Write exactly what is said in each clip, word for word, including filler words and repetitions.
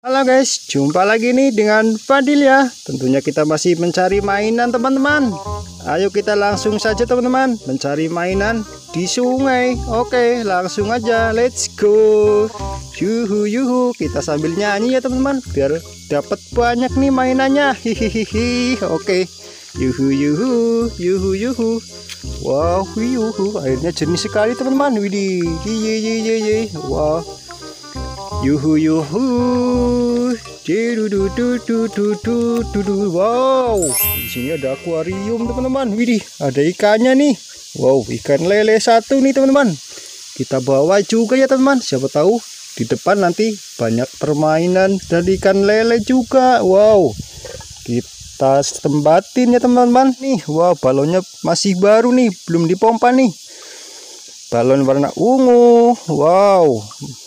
Halo guys, jumpa lagi nih dengan Fadil ya. Tentunya kita masih mencari mainan teman-teman. Ayo kita langsung saja teman-teman mencari mainan di sungai. Oke, langsung aja, let's go. Yuhu yuhu, kita sambil nyanyi ya teman-teman, biar dapat banyak nih mainannya. Hihihi. Oke, yuhu yuhu, yuhu yuhu. Wow, yuhu, airnya jernih sekali teman-teman. Widih, hihihi, wow. Yuhu yuhu, wow, di sini ada akuarium teman-teman. Widih, ada ikannya nih. Wow, ikan lele satu nih teman-teman. Kita bawa juga ya teman-teman. Siapa tahu di depan nanti banyak permainan dan ikan lele juga. Wow, kita tempatin ya teman-teman. Nih, wow, balonnya masih baru nih, belum dipompa nih. Balon warna ungu. Wow,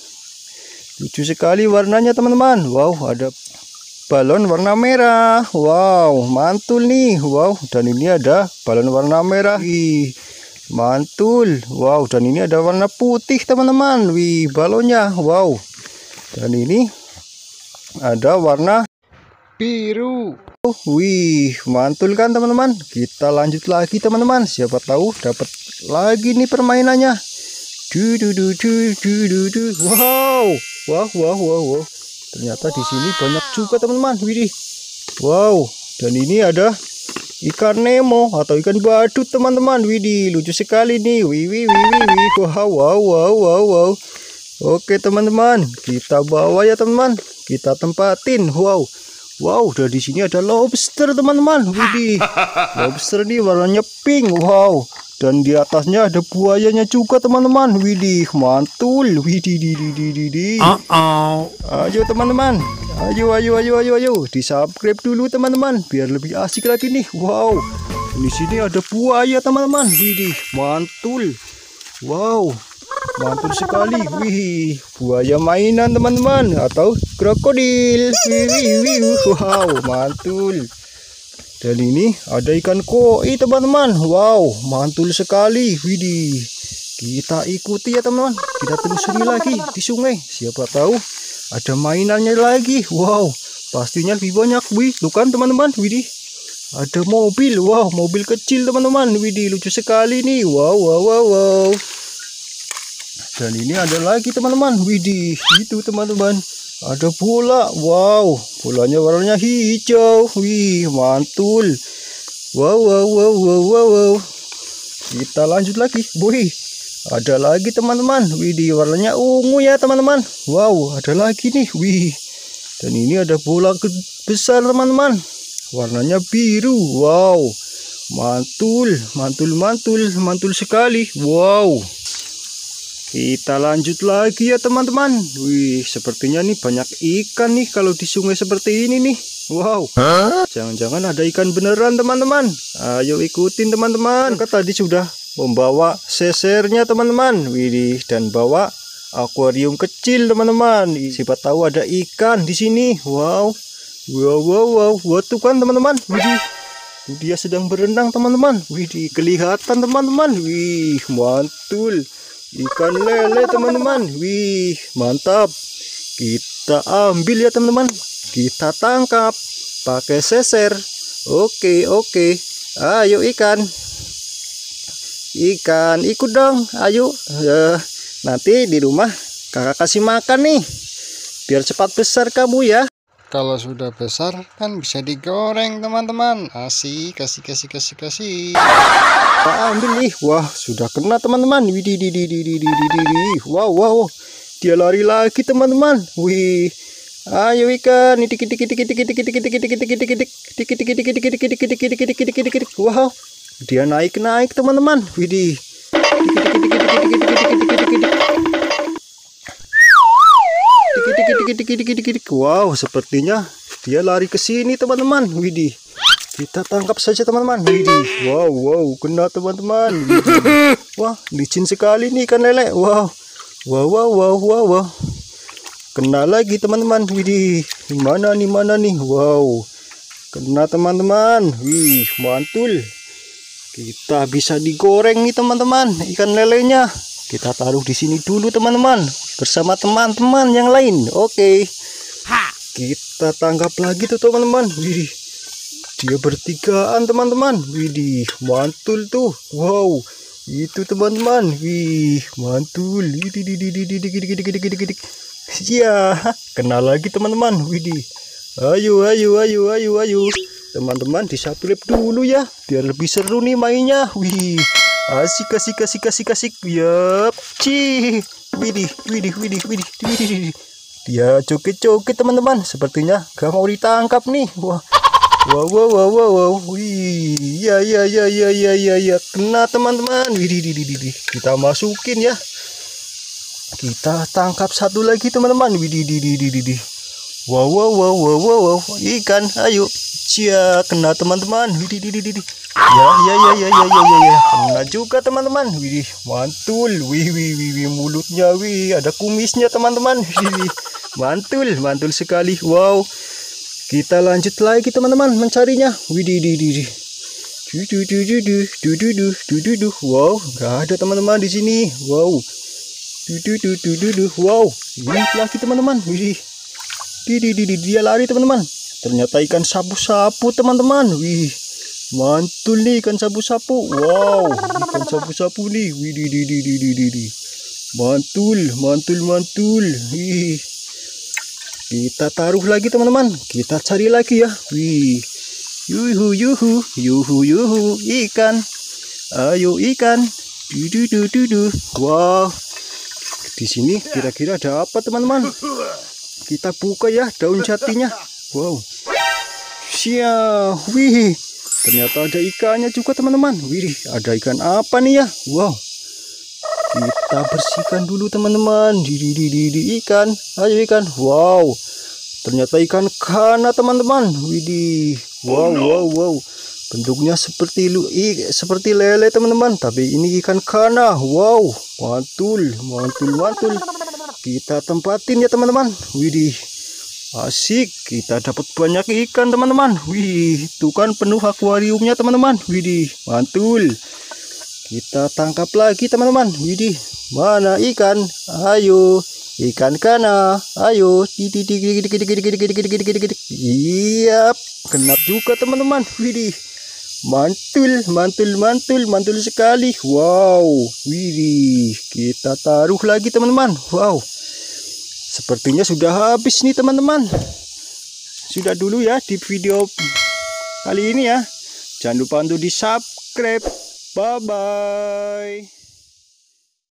lucu sekali warnanya teman-teman. Wow, ada balon warna merah. Wow, mantul nih. Wow, dan ini ada balon warna merah. Wih, mantul. Wow, dan ini ada warna putih teman-teman. Wih, balonnya. Wow, dan ini ada warna biru. Wih, mantul kan teman-teman. Kita lanjut lagi teman-teman. Siapa tahu dapat lagi nih permainannya. Du du du du du du du. Wow, wow, wow, wow, wow. Ternyata di sini banyak juga teman-teman. Widih, wow. Dan ini ada ikan Nemo atau ikan badut teman-teman. Widih, lucu sekali nih. Wih, wih, wih, wih, wih. Wow, wow, wow, wow, wow. Oke teman-teman, kita bawa ya teman-teman. Kita tempatin. Wow, wow. Dan di sini ada lobster teman-teman. Widih, lobster ini warnanya pink. Wow. Dan di atasnya ada buayanya juga teman-teman. Widih, mantul. Widih, di di di di di. Uh -oh. Ayo teman-teman, ayo ayo ayo ayo ayo di subscribe dulu teman-teman biar lebih asik lagi nih. Wow, di sini ada buaya teman-teman. Widih, mantul. Wow, mantul sekali. Wih, buaya mainan teman-teman atau krokodil. Wih, wih, wih. Wow, mantul. Dan ini ada ikan koi teman-teman. Wow, mantul sekali. Widih, kita ikuti ya teman-teman. Kita telusuri lagi di sungai. Siapa tahu ada mainannya lagi. Wow, pastinya lebih banyak. Wih, tuh kan teman-teman. Widih, ada mobil. Wow, mobil kecil teman-teman. Widih, lucu sekali nih. Wow, wow, wow, wow. Dan ini ada lagi teman-teman. Widih, itu teman-teman. Ada bola. Wow, bolanya warnanya hijau. Wih, mantul. Wow, wow, wow, wow, wow, wow. Kita lanjut lagi. Wih, ada lagi teman-teman. Wih, di warnanya ungu ya teman-teman. Wow, ada lagi nih. Wih, dan ini ada bola besar teman-teman. Warnanya biru. Wow, mantul, mantul, mantul, mantul sekali. Wow. Kita lanjut lagi ya teman-teman. Wih, sepertinya nih banyak ikan nih kalau di sungai seperti ini nih. Wow, jangan-jangan ada ikan beneran teman-teman. Ayo ikutin teman-teman. Mereka tadi sudah membawa sesernya teman-teman. Wih, dan bawa akuarium kecil teman-teman. Siapa tahu ada ikan di sini. Wow, wow, wow, wow. Wow, tuh kan teman-teman. Wih, dia sedang berenang teman-teman. Wih, kelihatan teman-teman. Wih, mantul. Ikan lele teman-teman. Wih, mantap. Kita ambil ya teman-teman. Kita tangkap pakai seser. Oke, oke. Ayo ikan. Ikan, ikut dong. Ayo. Uh, nanti di rumah kakak kasih makan nih. Biar cepat besar kamu ya. Kalau sudah besar kan bisa digoreng teman-teman. Asik, kasih kasih kasih kasih. Kita ambil nih. Wah, sudah kena teman-teman. Widih, di di di di di di. Wow, wow. Dia lari lagi teman-teman. Wih. Ayo ikan. Dikit dikit dikit dikit dikit dikit dikit dikit dikit dikit dikit dikit dikit dikit dikit dikit dikit dikit dikit. Wow. Dia naik-naik teman-teman. Widih. Wow, sepertinya dia lari ke sini teman-teman. Widih, kita tangkap saja teman-teman. Widih, wow, wow, kena teman-teman. Wah, licin sekali nih ikan lele. Wow, wow, wow, wow, wow, wow. Kena lagi teman-teman. Widih, mana nih, mana nih? Wow, kena teman-teman. Wih, mantul. Kita bisa digoreng nih teman-teman ikan lelenya. Kita taruh di sini dulu teman-teman bersama teman-teman yang lain. Oke. Kita tangkap lagi tuh teman-teman. Widih, dia bertigaan teman-teman. Widih, mantul tuh. Wow, itu teman-teman. Wih, mantul. Ya, kena lagi teman-teman. Widih. Ayo, ayo, ayo, ayo, ayo. Teman-teman disapu lap dulu ya, biar lebih seru nih mainnya. Wih, asik, asik, asik, asik, asik. Yap, cih. Widih, widih, widih, widih, widih. Dia joget-joget teman-teman. Sepertinya gak mau ditangkap nih. Wah, wow, wow, wow, wow, wow. Wih, ya, ya, ya, ya, ya, ya, ya. Kena teman-teman. Widih, widih, widih. Kita masukin ya. Kita tangkap satu lagi teman-teman. Widih, widih, widih, widih. Wow, wow, wow, wow, wow, wow. Ikan, ayo. Cia, kena teman-teman. Widih, widih, widih. Ya, ya, ya, ya, ya, ya, ya, ya. Kena juga teman-teman. Widih, mantul. Wih, wih, wih, wih, mulutnya, wih, ada kumisnya teman-teman. Wih, mantul, mantul sekali. Wow. Kita lanjut lagi teman-teman mencarinya. Widih, widih, widih. Du, du, du, du, du, du, du, du, du, du, du. Wow, nggak ada teman-teman di sini. Wow. Du, du, du, du, du, du. Wow, ini lagi teman-teman. Widih. Di, di, di, di, dia lari teman-teman. Ternyata ikan sapu-sapu teman-teman. Wih, mantul nih ikan sapu-sapu. Wow, ikan sapu-sapu nih. Wih, di, di, di, di, di, di, di. Mantul, mantul, mantul. Wih. Kita taruh lagi teman-teman. Kita cari lagi ya. Wih. Yuhu, yuhu, yuhu, yuhu. Ikan. Ayo ikan. Du, du, du, du, du. Wow. Di sini kira-kira ada apa teman-teman? Kita buka ya daun jatinya. Wow. Siap. Wih. Ternyata ada ikannya juga teman-teman. Wih, ada ikan apa nih ya? Wow. Kita bersihkan dulu teman-teman. Di, di, di, di, di ikan. Ayo ikan. Wow. Ternyata ikan kana teman-teman. Widih. Wow, wow, wow. Bentuknya seperti lu i, seperti lele teman-teman, tapi ini ikan kana. Wow, mantul, mantul, mantul. Kita tempatin ya teman-teman. Widih. Asik, kita dapat banyak ikan teman-teman. Wih, itu kan penuh akuariumnya teman-teman. Widih, mantul. Kita tangkap lagi teman-teman. Widih, mana ikan? Ayo, ikan kana. Ayo. Iya, kena juga teman-teman. Widih, mantul, mantul, mantul, mantul sekali. Wow, widih. Kita taruh lagi teman-teman. Wow, sepertinya sudah habis nih teman-teman. Sudah dulu ya di video kali ini ya. Jangan lupa untuk di subscribe. Bye bye.